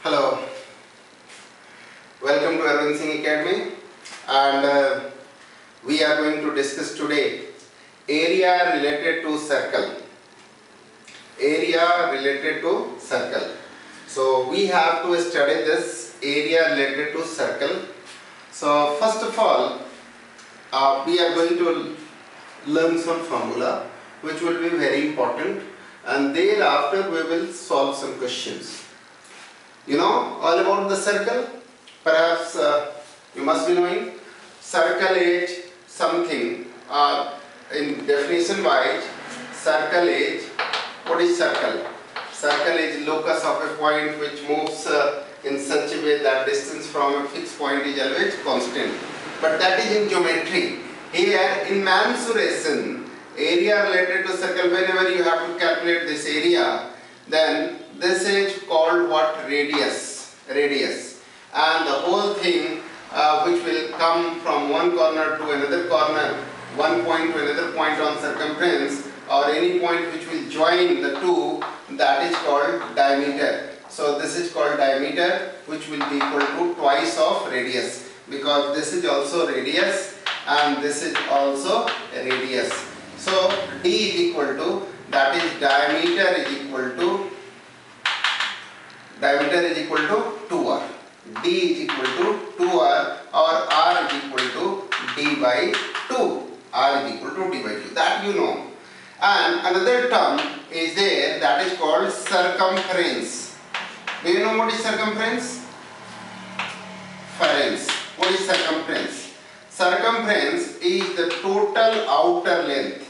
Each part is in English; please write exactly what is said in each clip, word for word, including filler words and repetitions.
Hello, welcome to Arvind Singh Academy, and uh, we are going to discuss today area related to circle. Area related to circle. So we have to study this area related to circle. So first of all, uh, we are going to learn some formula which will be very important, and thereafter we will solve some questions. You know all about the circle? Perhaps uh, you must be knowing. Circle is something, uh, in definition wise, circle is, what is circle? Circle is locus of a point which moves uh, in such a way that distance from a fixed point is always constant. But that is in geometry. Here in mensuration, area related to circle, whenever you have to calculate this area, then this is called what? Radius. Radius. And the whole thing uh, which will come from one corner to another corner, one point to another point on circumference, or any point which will join the two, that is called diameter. So this is called diameter, which will be equal to twice of radius, because this is also radius and this is also radius. So D is equal to, that is diameter is equal to, diameter is equal to two R. D is equal to two R, or R is equal to D by two. R is equal to D by two. That you know. And another term is there, that is called circumference. Do you know what is circumference? Ference. What is circumference? Circumference is the total outer length.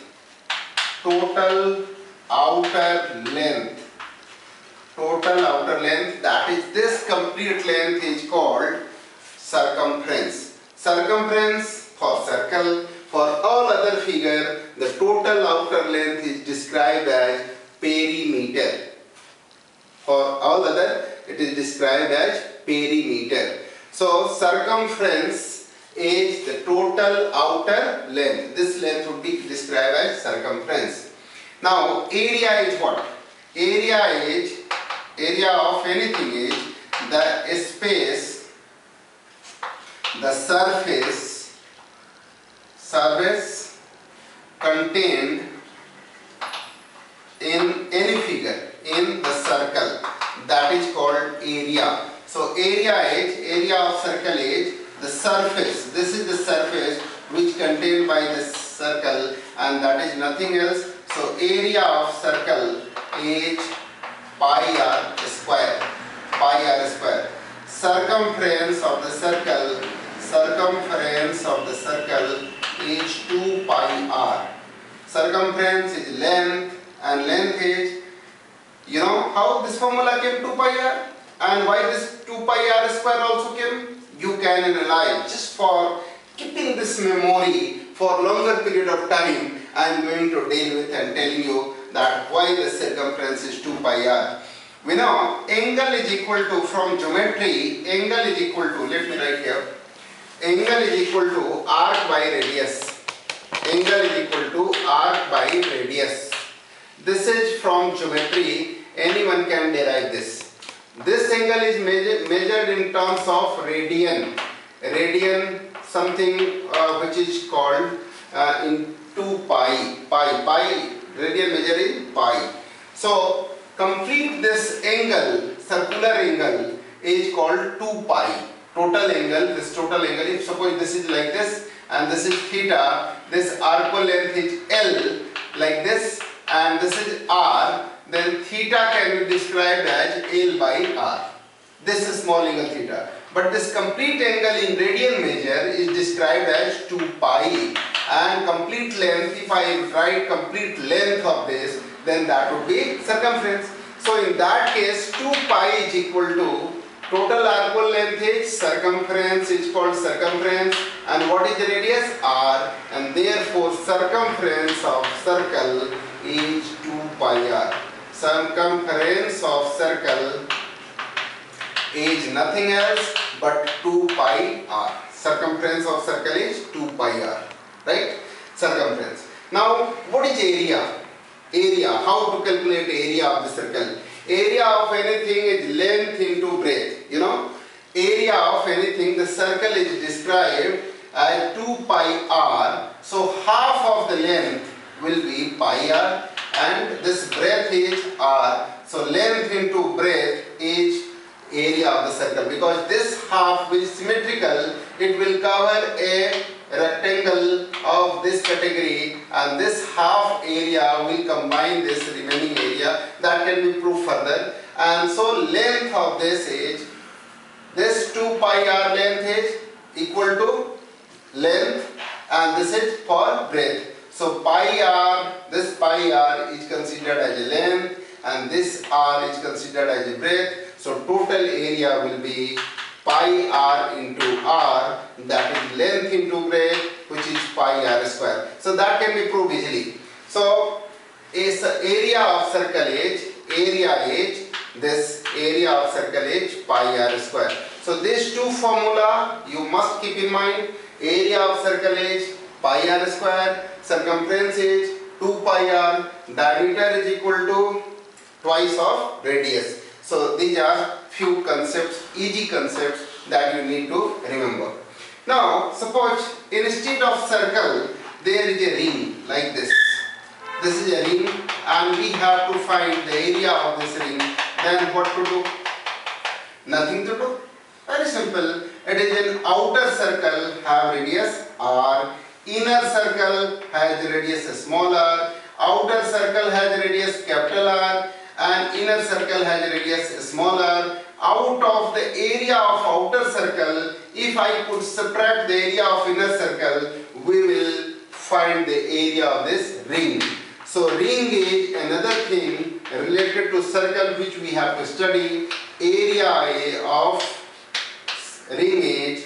Total outer length. Total outer length, that is this complete length is called circumference. Circumference for circle, for all other figure, the total outer length is described as perimeter. For all other, it is described as perimeter. So circumference is the total outer length. This length would be described as circumference. Now area is what? Area is, area of anything is the space, the surface, surface contained in any figure in the circle, that is called area. So area is, area of circle is the surface. This is the surface which contained by the circle, and that is nothing else. So area of circle is pi r square. Pi r square. Circumference of the circle, circumference of the circle is two pi r. Circumference is length, and length is, you know how this formula came, two pi r, and why this two pi r square also came? You can analyze. Just for keeping this memory for longer period of time, I am going to deal with and telling you that why the circumference is two pi r. We know angle is equal to, from geometry, angle is equal to, let me write here, angle is equal to arc by radius. Angle is equal to arc by radius. This is from geometry, anyone can derive this. This angle is measured, measured in terms of radian. Radian, something uh, which is called uh, in two pi. Pi, pi, radian measure in pi. So complete this angle, circular angle, is called two pi. Total angle, this total angle, if suppose this is like this and this is theta, this arc length is L like this, and this is R, then theta can be described as L by R. This is small angle theta. But this complete angle in radian measure is described as two pi, and complete length, if I write complete length of this, then that would be circumference. So in that case, two pi is equal to, total arc length is circumference, is called circumference, and what is the radius? R, and therefore circumference of circle is two pi r. Circumference of circle is nothing else but two pi r. Circumference of circle is two pi r, right? Circumference. Now what is area? Area, how to calculate area of the circle? Area of anything is length into into breadth. You know, area of anything, the circle is described as two pi r. So half of the length will be pi r and this breadth is r. So length into breadth is area of the circle, because this half will symmetrical, it will cover a rectangle of this category, and this half area will combine this remaining area. That can be proved further. And so length of this is, this two pi r length is equal to length, and this is for breadth. So pi r, this pi r is considered as a length and this r is considered as a breadth. So total area will be pi r into r, that is length into breadth, which is pi r square. So that can be proved easily. So is area of circle is, area is, this area of circle is pi r square. So these two formula you must keep in mind. Area of circle is pi r square, circumference is two pi r, diameter is equal to twice of radius. So these are few concepts, easy concepts that you need to remember. Now suppose instead of circle there is a ring like this. This is a ring and we have to find the area of this ring. Then what to do? Nothing to do. Very simple. It is an outer circle have radius r, inner circle has radius smaller, outer circle has radius capital R, and inner circle has radius smaller. Out of the area of outer circle, if I could subtract the area of inner circle, we will find the area of this ring. So ring is another thing related to circle which we have to study. Area of ring is,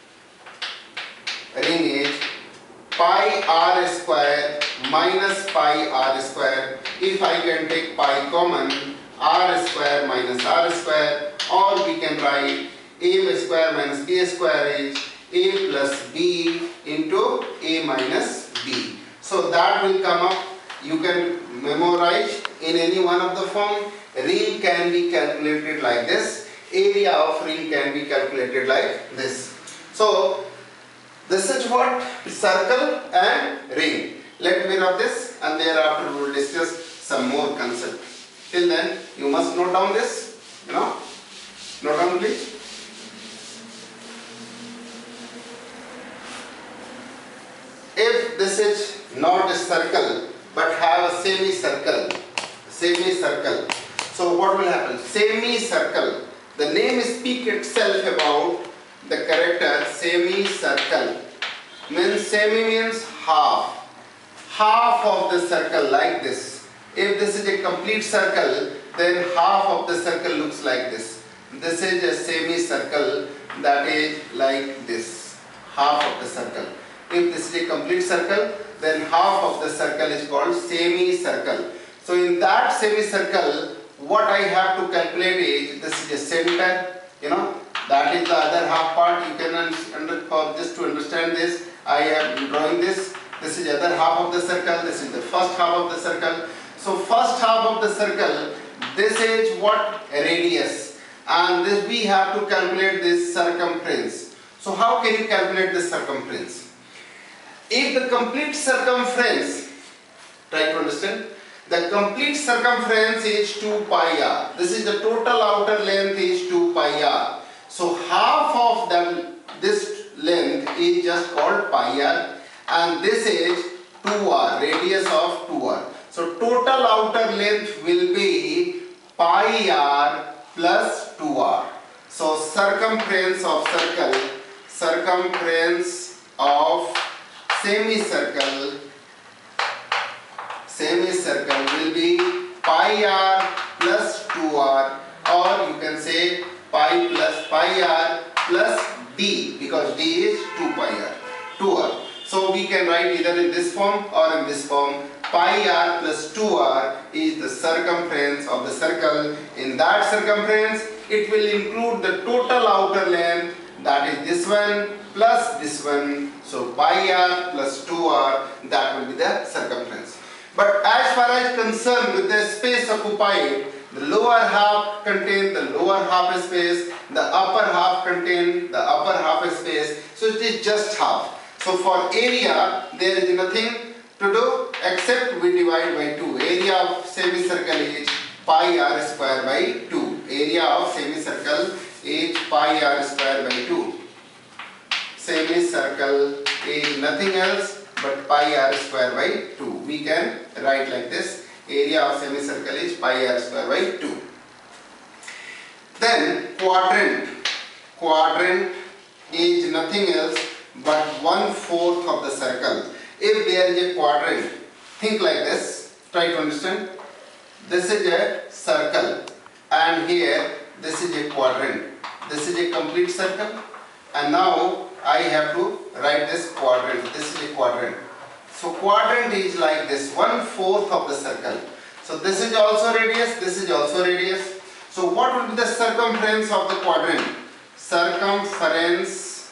ring is pi r square minus pi r square. If I can take pi common, r square minus r square, or we can write a square minus b square is a plus b into a minus b. So that will come up. You can memorize in any one of the form. Ring can be calculated like this. Area of ring can be calculated like this. So this is what circle and ring. Let me rub this and thereafter we will discuss some more concept. Till then you must note down this, you know. Note down please. If this is not a circle but have a semicircle, semicircle. So what will happen? Semicircle. The name speaks itself about the character semicircle. Means semi means half. Half of the circle like this. If this is a complete circle, then half of the circle looks like this. This is a semicircle, that is like this. Half of the circle. If this is a complete circle, then half of the circle is called semicircle. So in that semicircle, what I have to calculate is, this is a center, you know, that is the other half part. You can under, for this to understand this, I am drawing this. This is the other half of the circle, this is the first half of the circle. So first half of the circle, this is what? Radius. And this we have to calculate this circumference. So how can you calculate this circumference? If the complete circumference, try to understand, the complete circumference is two pi r. This is the total outer length is two pi r. So half of the, this length is just called pi r, and this is two r, radius of two r. So total outer length will be pi r plus two r. So circumference of circle, circumference of semicircle, semicircle will be pi r plus two r, or you can say pi plus pi r plus d, because d is two pi r, two r. So we can write either in this form or in this form. Pi r plus two r is the circumference of the circle. In that circumference, it will include the total outer length, that is this one plus this one. So pi r plus two r, that will be the circumference. But as far as concerned with the space occupied, The lower half contain the lower half space, the upper half contain the upper half space. So it is just half. So for area there is nothing to do except we divide by two. Area of semicircle is pi r square by two. Area of semicircle is pi r square by two. Semicircle is nothing else but pi r square by two. We can write like this. Area of semicircle is pi r square by two. Then quadrant. Quadrant is nothing else but one fourth of the circle. If there is a quadrant, think like this. Try to understand. This is a circle and here this is a quadrant. This is a complete circle and now I have to write this quadrant. This is a quadrant. So quadrant is like this, one fourth of the circle. So this is also radius, this is also radius. So what would be the circumference of the quadrant? Circumference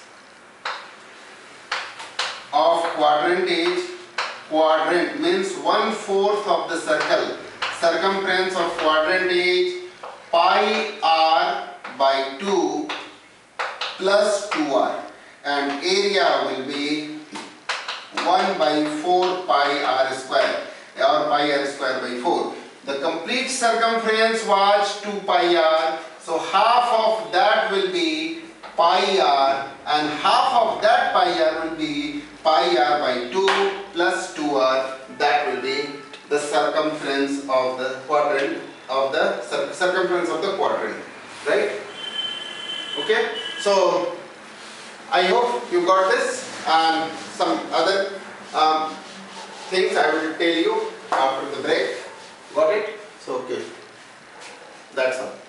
of quadrant is, quadrant means one fourth of the circle. Circumference of quadrant is pi r by two plus two r and area will be one by four pi r square or pi r square by four. The complete circumference was two pi r, so half of that will be pi r and half of that pi r will be pi r by two plus two r. That will be the circumference of the quadrant of the cir circumference of the quadrant, right? Okay, so I hope you got this and some other um, things I will tell you after the break. Got it? So okay, that's all.